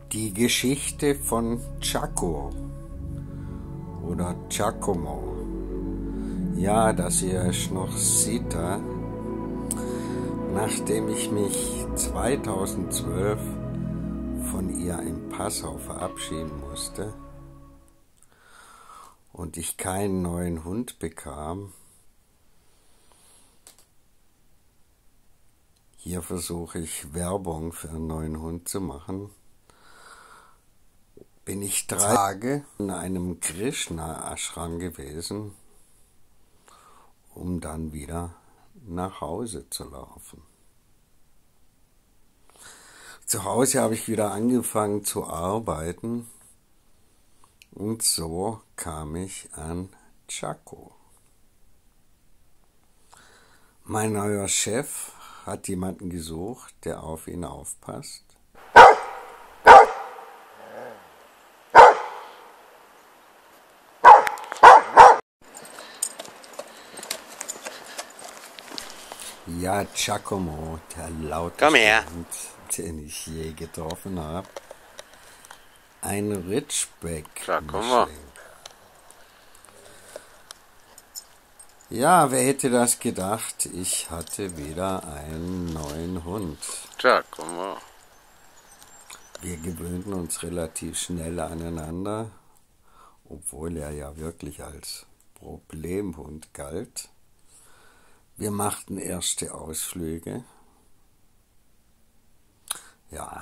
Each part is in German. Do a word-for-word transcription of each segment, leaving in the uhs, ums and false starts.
Die Geschichte von Chaco oder Giacomo. Ja, dass ihr es noch seht, nachdem ich mich zweitausendzwölf von ihr in Passau verabschieden musste und ich keinen neuen Hund bekam. Hier versuche ich Werbung für einen neuen Hund zu machen. Bin ich drei Tage in einem Krishna-Ashram gewesen, um dann wieder nach Hause zu laufen. Zu Hause habe ich wieder angefangen zu arbeiten und so kam ich an Chaco. Mein neuer Chef hat jemanden gesucht, der auf ihn aufpasst. Ja, Giacomo, der lauteste Hund, den ich je getroffen habe. Ein Ridgeback-Mischling. Ja, wer hätte das gedacht? Ich hatte wieder einen neuen Hund. Giacomo. Wir gewöhnten uns relativ schnell aneinander, obwohl er ja wirklich als Problemhund galt. Wir machten erste Ausflüge. Ja,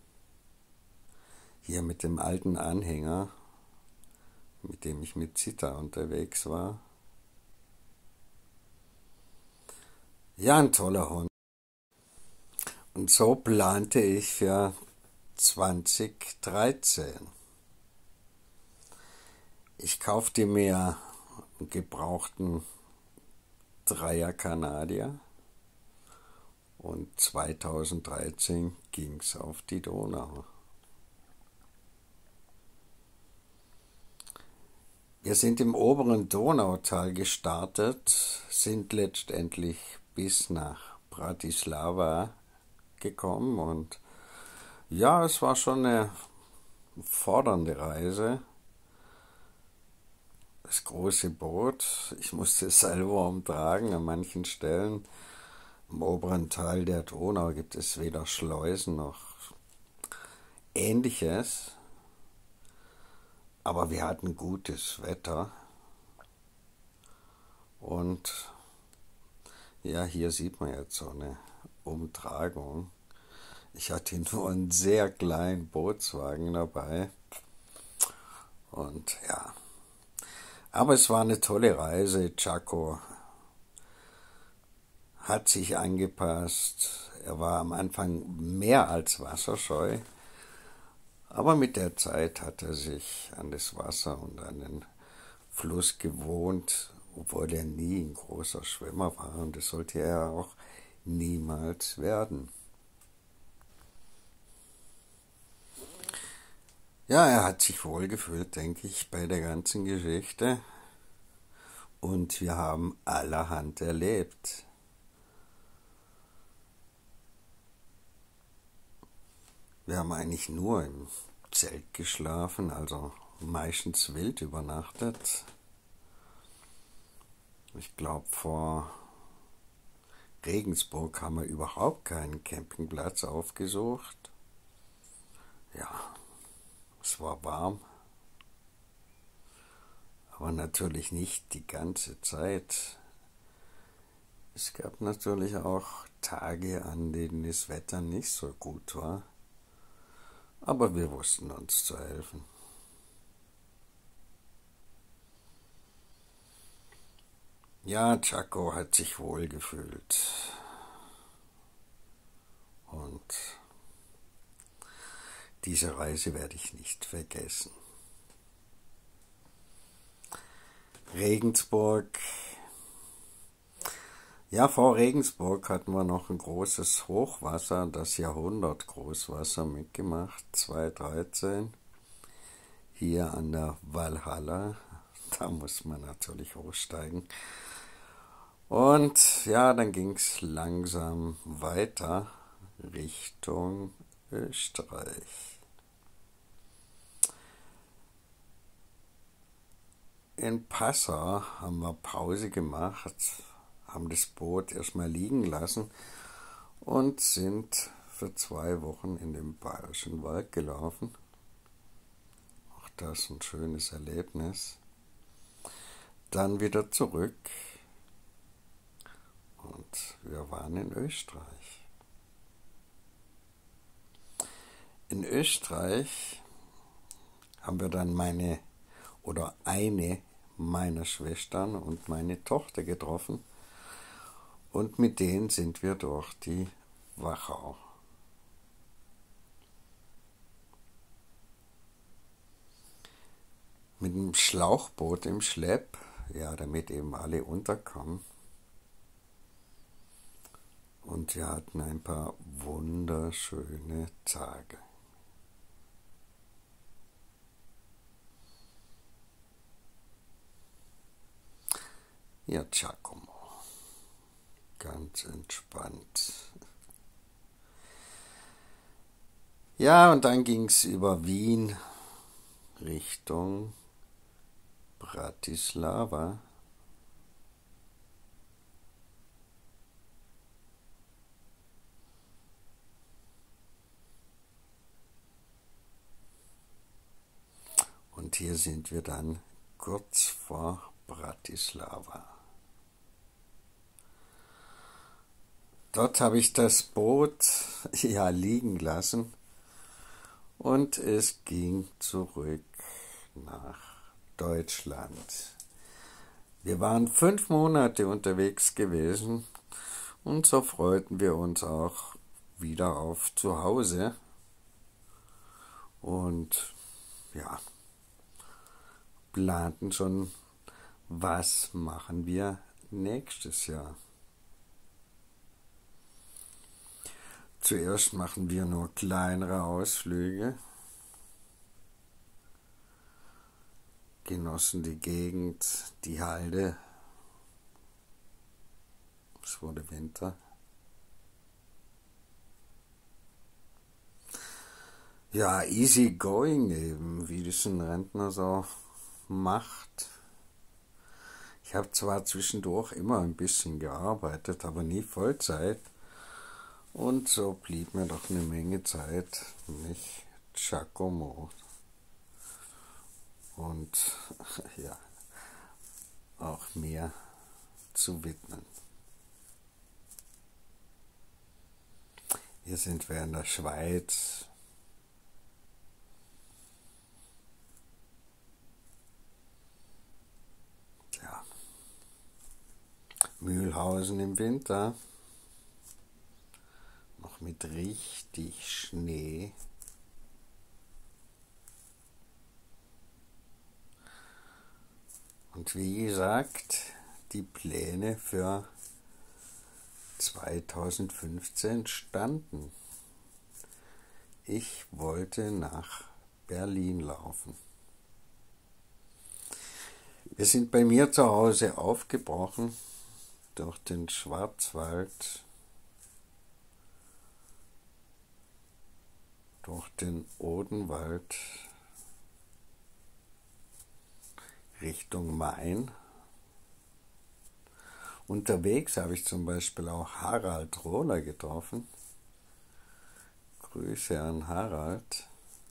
hier mit dem alten Anhänger, mit dem ich mit Zita unterwegs war. Ja, ein toller Hund. Und so plante ich für zweitausenddreizehn. Ich kaufte mir einen gebrauchten Dreier Kanadier und zweitausenddreizehn ging's auf die Donau. Wir sind im oberen Donautal gestartet, sind letztendlich bis nach Bratislava gekommen und ja, es war schon eine fordernde Reise. Das große Boot, ich musste es selber umtragen an manchen Stellen. Im oberen Teil der Donau gibt es weder Schleusen noch Ähnliches. Aber wir hatten gutes Wetter. Und ja, hier sieht man jetzt so eine Umtragung. Ich hatte nur einen sehr kleinen Bootswagen dabei. Und ja, aber es war eine tolle Reise. Chaco hat sich angepasst. Er war am Anfang mehr als wasserscheu, aber mit der Zeit hat er sich an das Wasser und an den Fluss gewohnt, obwohl er nie ein großer Schwimmer war und das sollte er auch niemals werden. Ja, er hat sich wohlgefühlt, denke ich, bei der ganzen Geschichte. Und wir haben allerhand erlebt. Wir haben eigentlich nur im Zelt geschlafen, also meistens wild übernachtet. Ich glaube, vor Regensburg haben wir überhaupt keinen Campingplatz aufgesucht. Ja. Es war warm, aber natürlich nicht die ganze Zeit. Es gab natürlich auch Tage, an denen das Wetter nicht so gut war, aber wir wussten uns zu helfen. Ja, Chaco hat sich wohl gefühlt und diese Reise werde ich nicht vergessen. Regensburg. Ja, vor Regensburg hatten wir noch ein großes Hochwasser, das Jahrhundert-Großwasser mitgemacht, zweitausenddreizehn. Hier an der Walhalla. Da muss man natürlich hochsteigen. Und ja, dann ging es langsam weiter Richtung Österreich. In Passau haben wir Pause gemacht, haben das Boot erstmal liegen lassen und sind für zwei Wochen in den Bayerischen Wald gelaufen. Auch das ein schönes Erlebnis. Dann wieder zurück und wir waren in Österreich. In Österreich haben wir dann meine oder eine meiner Schwestern und meine Tochter getroffen und mit denen sind wir durch die Wachau. Mit einem Schlauchboot im Schlepp, ja, damit eben alle unterkommen. Und wir hatten ein paar wunderschöne Tage. Ja, Giacomo. Ganz entspannt. Ja, und dann ging es über Wien Richtung Bratislava. Und hier sind wir dann kurz vor Bratislava. Dort habe ich das Boot ja liegen lassen und es ging zurück nach Deutschland. Wir waren fünf Monate unterwegs gewesen und so freuten wir uns auch wieder auf Zuhause. Und ja, planten schon, was machen wir nächstes Jahr. Zuerst machen wir nur kleinere Ausflüge, genossen die Gegend, die Halde. Es wurde Winter. Ja, easy going eben, wie das ein Rentner so macht. Ich habe zwar zwischendurch immer ein bisschen gearbeitet, aber nie Vollzeit. Und so blieb mir doch eine Menge Zeit, mich Giacomo und ja, auch mir zu widmen. Hier sind wir in der Schweiz. Ja, Mühlhausen im Winter. Noch mit richtig Schnee. Und wie gesagt, die Pläne für zweitausendfünfzehn standen. Ich wollte nach Berlin laufen. Wir sind bei mir zu Hause aufgebrochen durch den Schwarzwald, durch den Odenwald Richtung Main. Unterwegs habe ich zum Beispiel auch Harald Rohler getroffen. Grüße an Harald.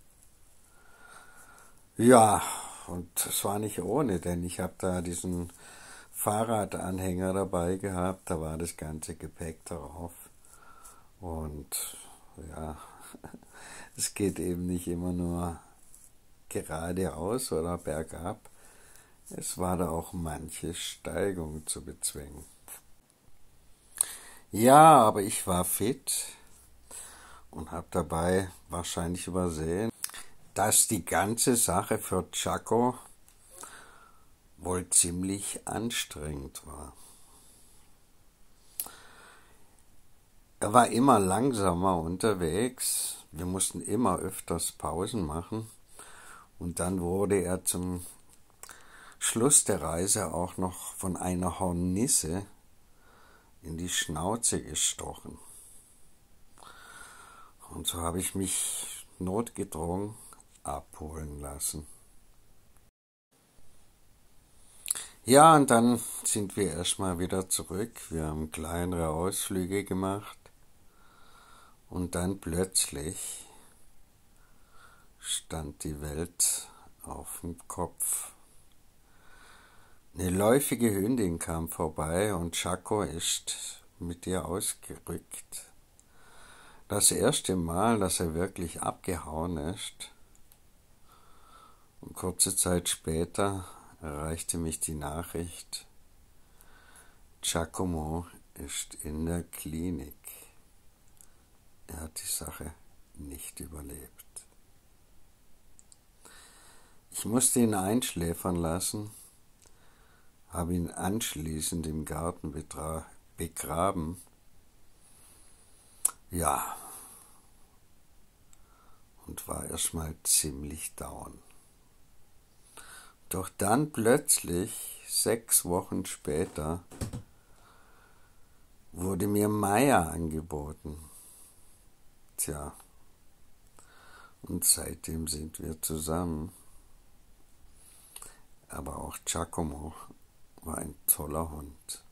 Ja, und es war nicht ohne, denn ich habe da diesen Fahrradanhänger dabei gehabt, da war das ganze Gepäck drauf. Und ja, es geht eben nicht immer nur geradeaus oder bergab. Es war da auch manche Steigung zu bezwingen. Ja, aber ich war fit und habe dabei wahrscheinlich übersehen, dass die ganze Sache für Giacomo wohl ziemlich anstrengend war. Er war immer langsamer unterwegs, wir mussten immer öfters Pausen machen und dann wurde er zum Schluss der Reise auch noch von einer Hornisse in die Schnauze gestochen. Und so habe ich mich notgedrungen abholen lassen. Ja, und dann sind wir erstmal wieder zurück. Wir haben kleinere Ausflüge gemacht und dann plötzlich stand die Welt auf dem Kopf. Eine läufige Hündin kam vorbei und Chaco ist mit ihr ausgerückt. Das erste Mal, dass er wirklich abgehauen ist. Und kurze Zeit später erreichte mich die Nachricht, Giacomo ist in der Klinik. Er hat die Sache nicht überlebt. Ich musste ihn einschläfern lassen, habe ihn anschließend im Garten betra- begraben. Ja, und war erstmal ziemlich down. Doch dann plötzlich, sechs Wochen später, wurde mir Maya angeboten. Tja, und seitdem sind wir zusammen. Aber auch Giacomo war ein toller Hund.